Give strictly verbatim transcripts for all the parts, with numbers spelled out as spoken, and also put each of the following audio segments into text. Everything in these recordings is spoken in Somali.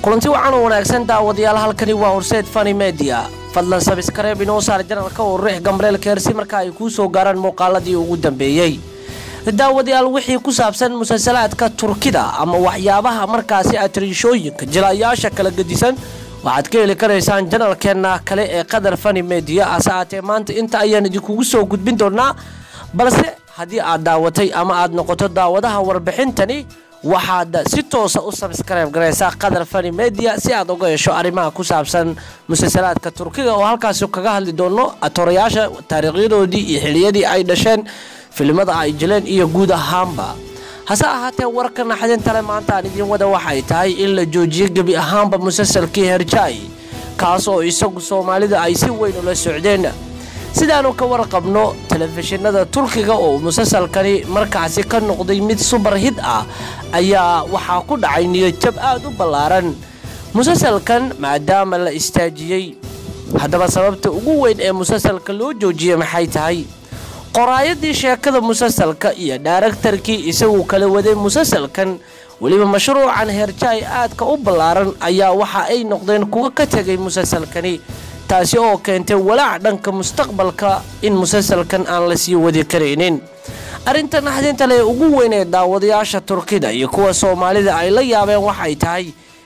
kulanti wacan oo wanaagsan daawadayaal halkani waa Horseed Funny Media fadlan subscribe inoo saar janalka oo riix gambrelka heersi marka ay ku soo gaaraan muuqaaladii ugu dambeeyay daawadayaal wixii ku saabsan musalsalaadka Turkida ama waxyaabaha markaasi atrishooyinka jilayaasha kala gadisan waxaad ka heli karaysaan janalkeena kale ee Qadar Funny Media asaate maanta inta ayaan idinku soo gudbin doonaa balse hadii aad daawatay ama aad noqoto daawadaha warbixintani waxaad si toos ah u subscribe gareysaa Qadar Funny Media si aad uga hesho arrimaha ku saabsan musalsalaadka Turkiga oo halkaas kaga hadli doono atorayaasha taariikhdoodii iyo xiliyadii ay dhasheen filimada ay jileen iyo guud ahaanba hasa ahaatee warka naxdinta leh maanta aan idin wada waxay tahay in la joojiyo gabi ahaanba musalsalkii Herjai kaas oo isagu Soomaalida ay si weyn ula socdeen sidaanu ka warqabno telefishinada Turkiga oo musalsalkani markaasi ka noqday mid super hit ah ayaa waxa ku dhacay niyad jab aad u ballaaran musalsalkan maadaama la istaajiyay hadaba sababta ugu weyn ee musalsalka loo joojiyay maxay tahay qoraayadii sheekada musalsalka iyo directorkii isagu kala waday musalsalkan waliba mashruucan Herjai aad ka u ballaaran ayaa waxa ay noqdeen kuwa ka tagay musalsalkani taasi oo keentay walaac dhanka mustaqbalka in musalsalkan aan la sii wadi kareenin arinta naxdinta leh ugu weyn ee daawadayaasha Turkida iyo kuwa Soomaalida ay la yaabeen waxay tahay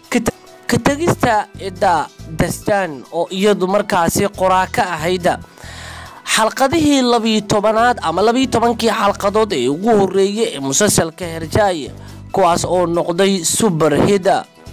ka tagista Eda Dastan oo iyadu markaasi qoraaka ahayda xalqadihii laba iyo tobanaad ama laba iyo tobankii xalqadood ee ugu horeeyay ee musalsalka Herjai kuwaas oo noqday super hit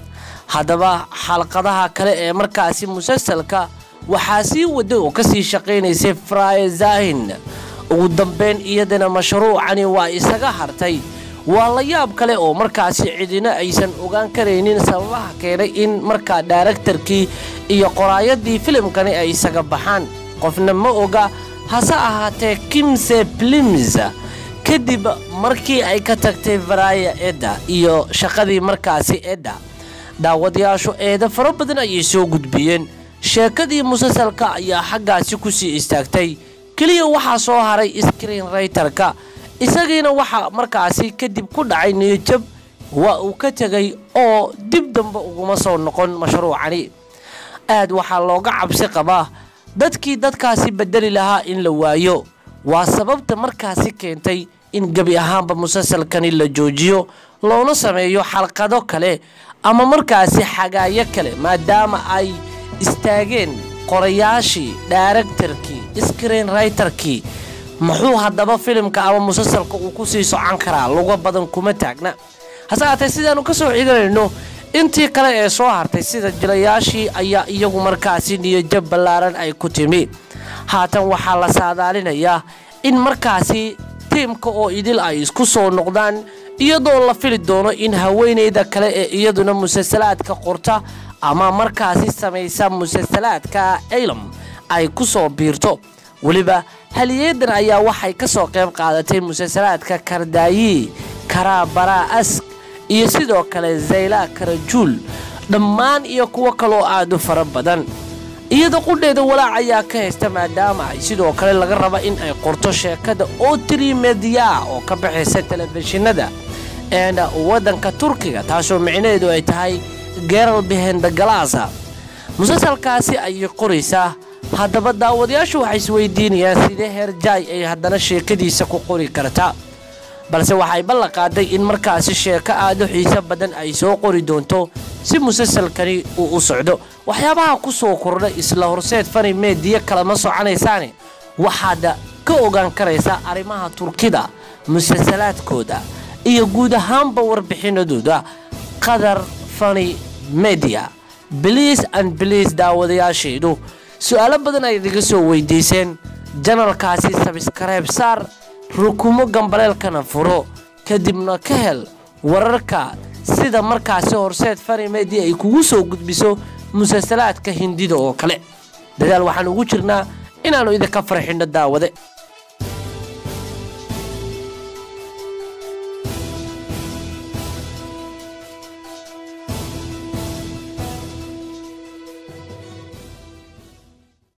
hadaba xalqadaha kale ee markaasi musalsalka waxaa sii waday oo ka sii shaqeynayay Faray Zahin ugu dambeyn iyadana mashruucani waa isaga hartay waa la yaab kale oo markaasi cidina aysan ogaan kareenin sababaha keenay in marka directorkii iyo qoraayadii filimkani ay isaga baxaan qofna ma oga hasa ahaatee Kimse Plimza kadib markii ay ka tagtay Faray Eda iyo shaqadii markaasi Eda daawadayaashu eeda fara badan ay soo gudbiyeen sheekadii musalsalka ayaa xaggaasi ku sii istaagtay kaliya waxa soo haray screenwriter-ka isagiina waxa markaasi kadib ku dhacay niyad jab waa uu ka tagay oo dib dambe ugu soo noqon mashruucani aad waxa looga cabsi qabaa dadkii dadkaasi bedeli lahaa in la waayo waa sababta markaasi keentay in gabi ahaanba musalsalkani la joojiyo loona sameeyo xalqado kale ama markaasi xagaaya kale maadaama ay istaageen qorayaashii directorkii screenwriter-kii muxuu hadaba filimka ama musalsalka uu ku sii socon karaa luga badan kuma taagna hasaatee sidaanu ka soo xiganayno intii kale ee soo hartay sida jilayaashii ayaa iyagu markaasi niyad jab ballaaran ay ku timi haatan waxaa la saadaalinayaa in markaasi tiimka oo idil ay isku soo noqdaan iyadoo la fili doono in haweeneyda kale ee iyaduna musalsalaadka qorta ama markaasi samaysa musalsalaadka Aylam ay ku soo biirto waliba haliyeedan ayaa waxay ka soo qayb qaadatay musalsalaadka Kardaayi Karabara Ask iyo sidoo kale Zayla Karajul dhammaan iyo kuwa kale oo aad u fara badan iyada qudheeda walaac ayaa ka haysta maadaama ay sidoo kale laga raba in ay qorto sheekada oo tiri media oo ka bixisa telefishinada ee wadanka Turkiga taasoo micnaheedu ay tahay Girl Behind the Glass musalsalkaasi ay qoraysaa hadaba daawadayaashu waxay isweydiinayaan sidee Herjai ay haddana sheekadiisa ku qori kartaa balse waxay ballan qaaday in markaasi sheeko aad u xiiso badan ay soo qori doonto si musalsalkani uu u socdo waxyaabaha ku soo kordhay isla Horseed Funny Media kala ma soconaysaan waxaad ka ogaan karaysaa arrimaha Turkida musalsalaadkooda iyo guud ahaanba warbixinadooda Qadar Funny Media please and please daawadayaasheedu su'aalo badan ay idiga soo weydiiseen janalkaasi subscribe saar rukumo gambalelkana furo kadibna ka hel wararka sida markaasi Horseed Funny Media ay kugu soo gudbiso musalsalaadka Hindida oo kale dadaal waxaan ugu jirnaa inaanu idinka farxino daawade